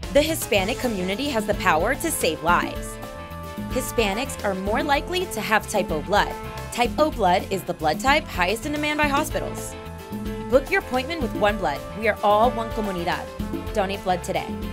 The Hispanic community has the power to save lives. Hispanics are more likely to have type O blood. Type O blood is the blood type highest in demand by hospitals. Book your appointment with OneBlood. We are all one comunidad. Donate blood today.